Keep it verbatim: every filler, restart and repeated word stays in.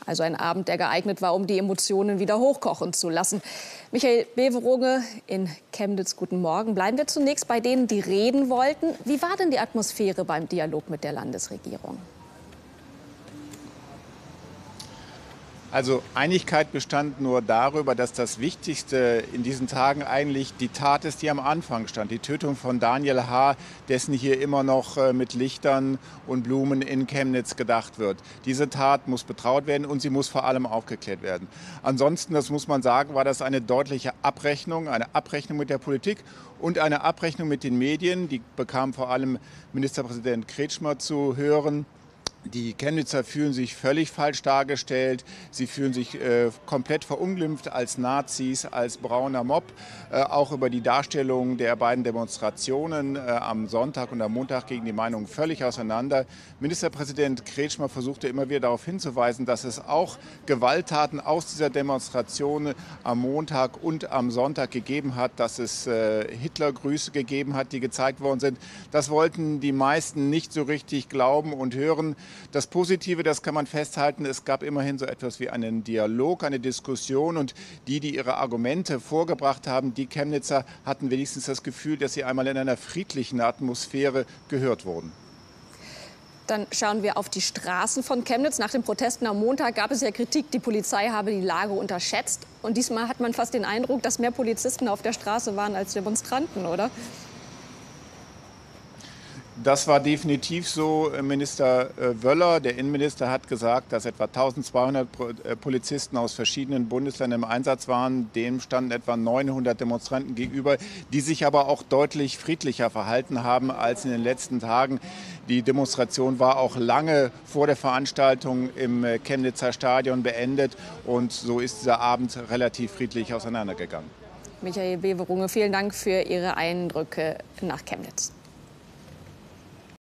Also ein Abend, der geeignet war, um die Emotionen wieder hochkochen zu lassen. Michael Beverunge in Chemnitz, guten Morgen. Bleiben wir zunächst bei denen, die reden wollten. Wie war denn die Atmosphäre beim Dialog mit der Landesregierung? Also Einigkeit bestand nur darüber, dass das Wichtigste in diesen Tagen eigentlich die Tat ist, die am Anfang stand. Die Tötung von Daniel H., dessen hier immer noch mit Lichtern und Blumen in Chemnitz gedacht wird. Diese Tat muss betraut werden und sie muss vor allem aufgeklärt werden. Ansonsten, das muss man sagen, war das eine deutliche Abrechnung, eine Abrechnung mit der Politik und eine Abrechnung mit den Medien. Die bekam vor allem Ministerpräsident Kretschmer zu hören. Die Chemnitzer fühlen sich völlig falsch dargestellt. Sie fühlen sich äh, komplett verunglimpft als Nazis, als brauner Mob. Äh, auch über die Darstellung der beiden Demonstrationen äh, am Sonntag und am Montag gegen die Meinungen völlig auseinander. Ministerpräsident Kretschmer versuchte immer wieder darauf hinzuweisen, dass es auch Gewalttaten aus dieser Demonstration am Montag und am Sonntag gegeben hat, dass es äh, Hitlergrüße gegeben hat, die gezeigt worden sind. Das wollten die meisten nicht so richtig glauben und hören. Das Positive, das kann man festhalten, es gab immerhin so etwas wie einen Dialog, eine Diskussion, und die, die ihre Argumente vorgebracht haben, die Chemnitzer hatten wenigstens das Gefühl, dass sie einmal in einer friedlichen Atmosphäre gehört wurden. Dann schauen wir auf die Straßen von Chemnitz. Nach den Protesten am Montag gab es ja Kritik, die Polizei habe die Lage unterschätzt. Und diesmal hat man fast den Eindruck, dass mehr Polizisten auf der Straße waren als Demonstranten, oder? Das war definitiv so. Minister Wöller, der Innenminister, hat gesagt, dass etwa eintausendzweihundert Polizisten aus verschiedenen Bundesländern im Einsatz waren. Dem standen etwa neunhundert Demonstranten gegenüber, die sich aber auch deutlich friedlicher verhalten haben als in den letzten Tagen. Die Demonstration war auch lange vor der Veranstaltung im Chemnitzer Stadion beendet, und so ist dieser Abend relativ friedlich auseinandergegangen. Michael Beverunge, vielen Dank für Ihre Eindrücke nach Chemnitz.